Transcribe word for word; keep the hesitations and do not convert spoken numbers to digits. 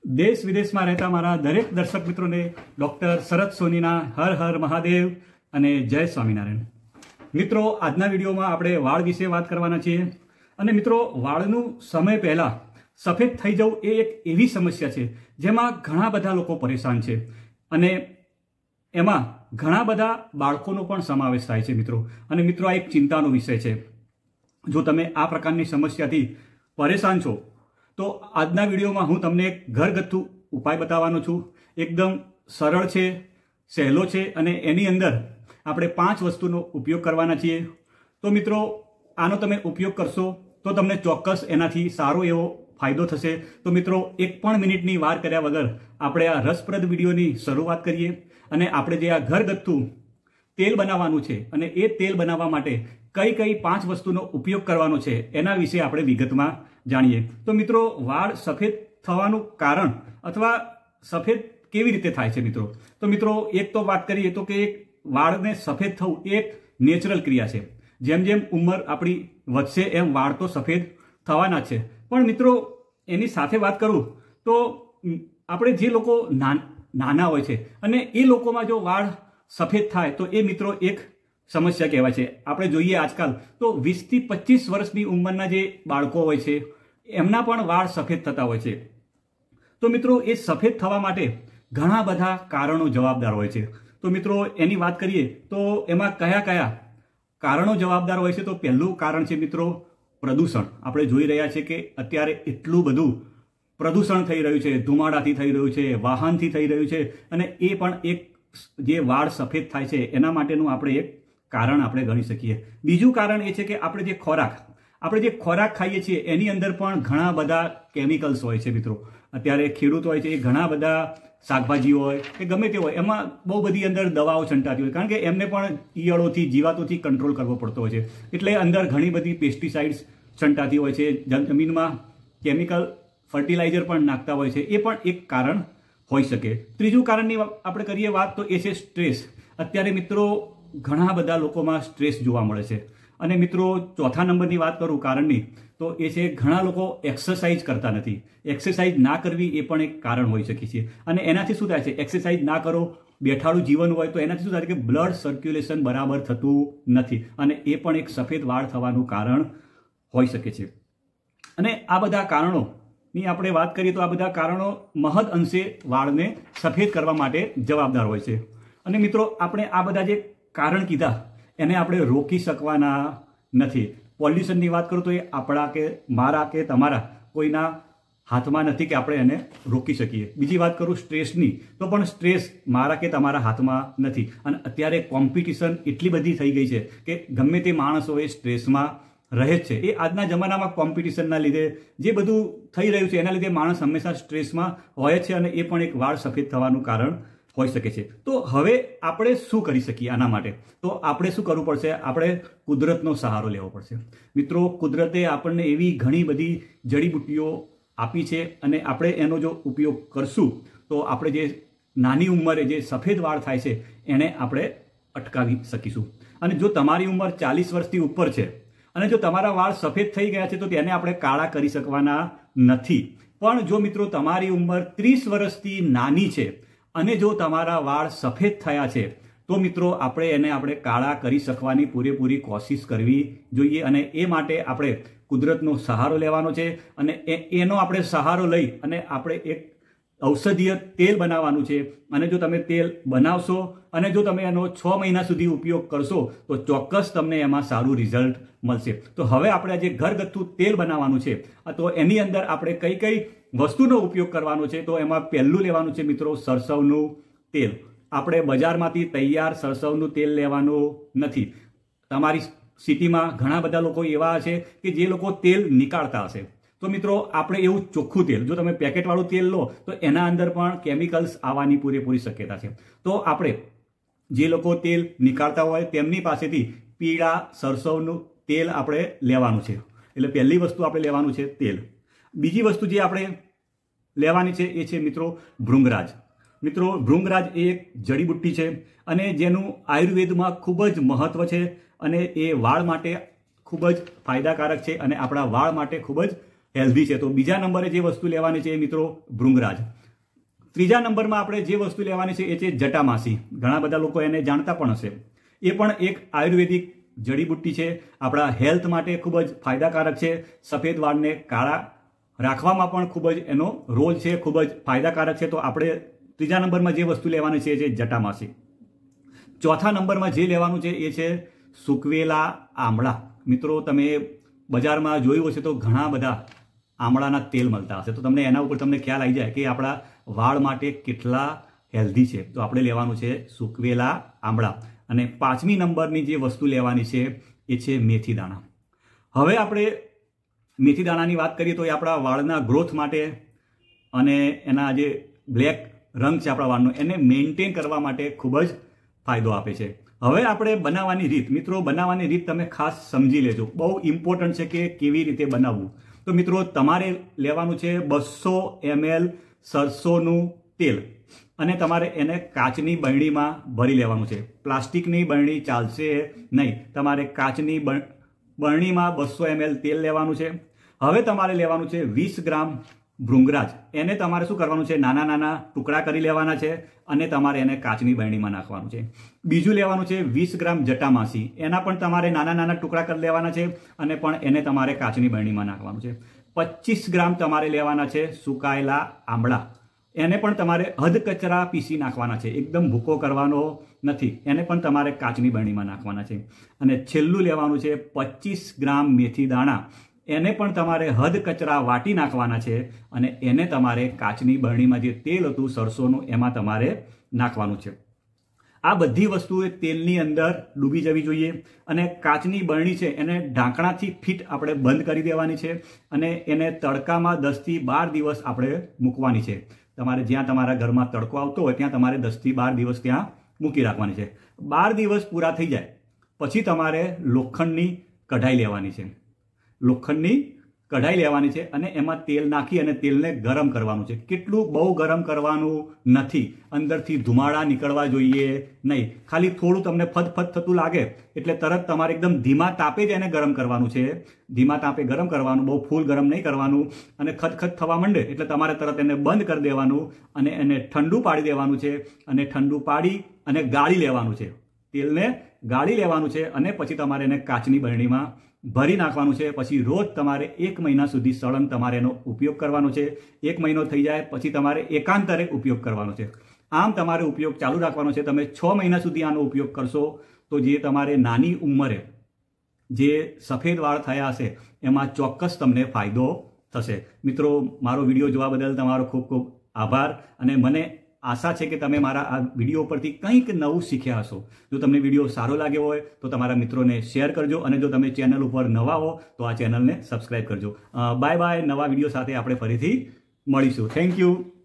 देश विदेश में रहता मारा दरेक दर्शक मित्रों ने डॉक्टर शरद सोनीना हर हर महादेव અને જય સ્વામિનારાયણ। મિત્રો આજના વિડીયોમાં આપણે વાળ વિશે વાત કરવાના છીએ અને મિત્રો વાળનું સમય પહેલા સફેદ થઈ જવું એ એક એવી સમસ્યા છે જેમાં ઘણા બધા લોકો પરેશાન છે અને એમાં ઘણા બધા બાળકોનો પણ સમાવેશ થાય છે મિત્રો। અને મિત્રો આ એક ચિંતાનો વિષય છે। જો તમે આ પ્રકારની સમસ્યાથી પરેશાન છો તો આજના વિડીયોમાં હું તમને એક ઘરગથ્થુ ઉપાય બતાવવાનો છું। એકદમ સરળ છે, સહેલો છે અને એની અંદર આપણે પાંચ વસ્તુનો ઉપયોગ કરવાના છીએ। તો મિત્રો આનો તમે ઉપયોગ કરશો તો તમને ચોક્કસ એનાથી સારો એવો ફાયદો થશે। તો મિત્રો એક પણ મિનિટની વાર કર્યા વગર આપણે આ રસપ્રદ વિડીયોની શરૂઆત કરીએ અને આપણે જે આ ઘરગથ્થુ તેલ બનાવવાનું છે અને એ તેલ બનાવવા માટે કઈ કઈ પાંચ વસ્તુનો ઉપયોગ કરવાનો છે એના વિશે આપણે વિગતમાં જાણીએ। તો મિત્રો વાળ સફેદ થવાનું કારણ અથવા સફેદ કેવી રીતે થાય છે મિત્રો? તો મિત્રો એક તો વાત કરીએ તો કે એક વાળને સફેદ થવું એ એક નેચરલ ક્રિયા છે। જેમ જેમ ઉંમર આપણી વધશે એમ વાળ તો સફેદ થવાના છે। પણ મિત્રો એની સાથે વાત કરું તો આપણે જે લોકો નાના હોય છે અને એ લોકોમાં જો વાળ સફેદ થાય તો એ મિત્રો એક સમસ્યા કહેવાય છે। આપણે જોઈએ આજકાલ તો વીસથી પચીસ વર્ષની ઉંમરના જે બાળકો હોય છે એમના પણ વાળ સફેદ થતા હોય છે। તો મિત્રો એ સફેદ થવા માટે ઘણા બધા કારણો જવાબદાર હોય છે। તો મિત્રો એની વાત કરીએ તો એમાં કયા કયા કારણો જવાબદાર હોય છે? તો પહેલું કારણ છે મિત્રો પ્રદૂષણ। આપણે જોઈ રહ્યા છીએ કે અત્યારે એટલું બધું પ્રદૂષણ થઈ રહ્યું છે, ધુમાડાથી થઈ રહ્યું છે, વાહનથી થઈ રહ્યું છે અને એ પણ એક જે વાળ સફેદ થાય છે એના માટેનું આપણે એક કારણ આપણે ગણી શકીએ। બીજું કારણ એ છે કે આપણે જે ખોરાક આપણે જે ખોરાક ખાઈએ છીએ એની અંદર પણ ઘણા બધા કેમિકલ્સ હોય છે મિત્રો। અત્યારે ખેડૂત હોય છે એ ઘણા બધા શાકભાજી હોય કે ગમે તે હોય એમાં બહુ બધી અંદર દવાઓ છંટાતી હોય, કારણ કે એમને પણ ઈયળોથી જીવાતોથી કંટ્રોલ કરવો પડતો હોય છે। એટલે અંદર ઘણી બધી પેસ્ટિસાઇડ્સ છંટાતી હોય છે, જમીનમાં કેમિકલ ફર્ટિલાઇઝર પણ નાખતા હોય છે, એ પણ એક કારણ હોઈ શકે। ત્રીજું કારણની આપણે કરીએ વાત તો એ છે સ્ટ્રેસ। અત્યારે મિત્રો ઘણા બધા લોકોમાં સ્ટ્રેસ જોવા મળે છે। અને મિત્રો ચોથા નંબરની વાત કરું કારણની તો એ છે ઘણા લોકો એક્સરસાઇઝ કરતા નથી। એક્સરસાઇઝ ના કરવી એ પણ એક કારણ હોઈ શકે છે। અને એનાથી શું થાય છે? એક્સરસાઇઝ ના કરો, બેઠાડું જીવન હોય તો એનાથી શું થાય કે બ્લડ સર્ક્યુલેશન બરાબર થતું નથી અને એ પણ એક સફેદ વાળ થવાનું કારણ હોઈ શકે છે। અને આ બધા કારણોની આપણે વાત કરીએ તો આ બધા કારણો મહદ અંશે વાળને સફેદ કરવા માટે જવાબદાર હોય છે। અને મિત્રો આપણે આ બધા જે કારણ કીધા એને આપણે રોકી શકવાના નથી। પોલ્યુશનની વાત કરું તો એ આપણા કે મારા કે તમારા કોઈના હાથમાં નથી કે આપણે એને રોકી શકીએ। બીજી વાત કરું સ્ટ્રેસની તો પણ સ્ટ્રેસ મારા કે તમારા હાથમાં નથી। અને અત્યારે કોમ્પિટિશન એટલી બધી થઈ ગઈ છે કે ગમે તે માણસો એ સ્ટ્રેસમાં રહે જ છે। એ આજના જમાનામાં કોમ્પિટિશનના લીધે જે બધું થઈ રહ્યું છે એના લીધે માણસ હંમેશા સ્ટ્રેસમાં હોય છે અને એ પણ એક વાળ સફેદ થવાનું કારણ હોઈ શકે છે। તો હવે આપણે શું કરી શકીએ આના માટે? તો આપણે શું કરવું પડશે? આપણે કુદરતનો સહારો લેવો પડશે। મિત્રો કુદરતે આપણને એવી ઘણી બધી જડીબુટ્ટીઓ આપી છે અને આપણે એનો જો ઉપયોગ કરશું તો આપણે જે નાની ઉંમરે જે સફેદ વાળ થાય છે એને આપણે અટકાવી શકીશું। અને જો તમારી ઉંમર ચાલીસ વર્ષથી ઉપર છે અને જો તમારા વાળ સફેદ થઈ ગયા છે તો તેને આપણે કાળા કરી શકવાના નથી। પણ જો મિત્રો તમારી ઉંમર ત્રીસ વર્ષથી નાની છે અને જો તમારા વાળ સફેદ થયા છે તો મિત્રો આપણે એને આપણે કાળા કરી શકવાની પૂરેપૂરી કોશિશ કરવી જોઈએ। અને એ માટે આપણે કુદરતનો સહારો લેવાનો છે અને એનો આપણે સહારો લઈ અને આપણે એક ઔષધીય તેલ બનાવવાનું છે। અને જો તમે તેલ બનાવશો અને જો તમે એનો છ મહિના સુધી ઉપયોગ કરશો તો ચોક્કસ તમને એમાં સારું રિઝલ્ટ મળશે। તો હવે આપણે જે ઘરગથ્થુ તેલ બનાવવાનું છે તો એની અંદર આપણે કઈ કઈ વસ્તુનો ઉપયોગ કરવાનો છે તો એમાં પહેલું લેવાનું છે મિત્રો સરસવનું તેલ। આપણે બજારમાંથી તૈયાર સરસવનું તેલ લેવાનું નથી। તમારી સિટીમાં ઘણા બધા લોકો એવા છે કે જે લોકો તેલ નીકાળતા હશે તો મિત્રો આપણે એવું ચોખ્ખું તેલ, જો તમે પેકેટવાળું તેલ લો તો એના અંદર પણ કેમિકલ્સ આવવાની પૂરેપૂરી શક્યતા છે। તો આપણે જે લોકો તેલ નીકાળતા હોય તેમની પાસેથી પીળા સરસવનું તેલ આપણે લેવાનું છે। એટલે પહેલી વસ્તુ આપણે લેવાનું છે તેલ। બીજી વસ્તુ જે આપણે લેવાની છે એ છે મિત્રો ભૃંગરાજ। મિત્રો ભૃંગરાજ એ એક જડીબુટ્ટી છે અને જેનું આયુર્વેદમાં ખૂબ જ મહત્વ છે અને એ વાળ માટે ખૂબ જ ફાયદાકારક છે અને આપણા વાળ માટે ખૂબ જ હેલ્ધી છે. તો બીજા નંબરે જે વસ્તુ લેવાની છે એ મિત્રો ભૃંગરાજ. ત્રીજા નંબરમાં આપણે જે વસ્તુ લેવાની છે એ છે જટામાસી. ઘણા બધા લોકો એને જાણતા પણ હશે. એ પણ એક આયુર્વેદિક જડીબુટ્ટી છે. આપણા હેલ્થ માટે ખૂબ જ ફાયદાકારક છે. સફેદ વાળને કાળા રાખવામાં પણ ખૂબ જ એનો રોલ છે, ખૂબ જ ફાયદાકારક છે. તો આપણે ત્રીજા નંબરમાં જે વસ્તુ લેવાની છે એ છે જટામાસી. ચોથા નંબરમાં જે લેવાનું છે એ છે સૂકવેલા આમળા. મિત્રો તમે બજારમાં જોયું હશે તો ઘણા બધા આમળાના તેલ મળતા હશે, તો તમને એના ઉપર તમને ખ્યાલ આવી જાય કે આપણા વાળ માટે કેટલા હેલ્ધી છે. તો આપણે લેવાનું છે સૂકવેલા આમળા. અને પાંચમી નંબરની જે વસ્તુ લેવાની છે એ છે મેથી દાણા. હવે આપણે મેથી દાણાની વાત કરીએ તો એ આપણા વાળના ગ્રોથ માટે અને એના જે બ્લેક રંગ છે આપણા વાળનો એને મેન્ટેન કરવા માટે ખૂબ જ ફાયદો આપે છે. હવે આપણે બનાવવાની રીત, મિત્રો બનાવવાની રીત તમે ખાસ સમજી લેજો. બહુ ઇમ્પોર્ટન્ટ છે કે કેવી રીતે બનાવવું. તો મિત્રો તમારે લેવાનું છે બસો એમએલ સરસોનું તેલ અને તમારે એને કાચની બરણીમાં ભરી લેવાનું છે. પ્લાસ્ટિકની બરણી ચાલશે નહીં. તમારે કાચની બરણીમાં બસો એમએલ તેલ લેવાનું છે. હવે તમારે લેવાનું છે વીસ ગ્રામ ભૃંગરાજ. એને તમારે શું કરવાનું છે, નાના નાના ટુકડા કરી લેવાના છે અને તમારે એને કાચની બરણીમાં નાખવાનું છે. બીજું લેવાનું છે વીસ ગ્રામ જટામાસી. એના પણ તમારે નાના નાના ટુકડા કરી લેવાના છે અને પણ એને તમારે કાચની બરણીમાં નાખવાનું છે. પચીસ ગ્રામ તમારે લેવાના છે સુકાયેલા આમળા. એને પણ તમારે હદકચરા પીસી નાખવાના છે, એકદમ ભૂકો કરવાનો નથી. એને પણ તમારે કાચની બરણીમાં નાખવાના છે. અને છેલ્લું લેવાનું છે પચીસ ગ્રામ મેથી દાણા. એને પણ તમારે હદકચરા વાટી નાખવાના છે અને એને તમારે કાચની બરણીમાં જે તેલ હતું સરસોનું એમાં તમારે નાખવાનું છે. આ બધી વસ્તુ તેલની અંદર ડૂબી જવી જોઈએ. અને કાચની બરણી છે એને ઢાંકણાથી ફિટ આપણે બંધ કરી દેવાની છે અને એને તડકામાં દસથી બાર દિવસ આપણે મૂકવાની છે. તમારે જ્યાં તમારા ઘરમાં તડકો આવતો હોય ત્યાં તમારે દસથી બાર દિવસ ત્યાં મૂકી રાખવાની છે. બાર દિવસ પૂરા થઈ જાય પછી તમારે લોખંડની કઢાઈ લેવાની છે. લોખંડની કઢાઈ લેવાની છે અને એમાં તેલ નાખી અને તેલને ગરમ કરવાનું છે. કેટલું બહુ ગરમ કરવાનું નથી. અંદરથી ધુમાડા નીકળવા જોઈએ નહીં. ખાલી થોડું તમને ફદફદ થતું લાગે એટલે તરત તમારે એકદમ ધીમા તાપે જ એને ગરમ કરવાનું છે. ધીમા તાપે ગરમ કરવાનું, બહુ ફૂલ ગરમ નહીં કરવાનું. અને ખતખત થવા માંડે એટલે તમારે તરત એને બંધ કરી દેવાનું અને એને ઠંડુ પાડી દેવાનું છે. અને ઠંડુ પાડી અને ગાળી લેવાનું છે. તેલને ગાળી લેવાનું છે અને પછી તમારે એને કાચની બરણીમાં ભરી નાખવાનું છે. પછી રોજ તમારે એક મહિના સુધી સળંગ તમારે એનો ઉપયોગ કરવાનો છે. એક મહિનો થઈ જાય પછી તમારે એકાંતરે ઉપયોગ કરવાનો છે. આમ તમારે ઉપયોગ ચાલુ રાખવાનો છે. તમે છ મહિના સુધી આનો ઉપયોગ કરશો તો જે તમારે નાની ઉંમરે જે સફેદ વાળ થયા હશે એમાં ચોક્કસ તમને ફાયદો થશે. મિત્રો, મારો વિડીયો જોવા બદલ તમારો ખૂબ ખૂબ આભાર. અને મને આશા છે કે તમે મારા આ વિડીયો પરથી કંઈક નવું શીખ્યા હશો. જો તમને વિડીયો સારો લાગ્યો હોય તો તમારા મિત્રોને શેર કરજો અને જો તમે ચેનલ ઉપર નવા હો તો આ ચેનલને સબસ્ક્રાઈબ કરજો. Bye bye. નવા વિડીયો સાથે આપણે ફરીથી મળીશું. Thank you.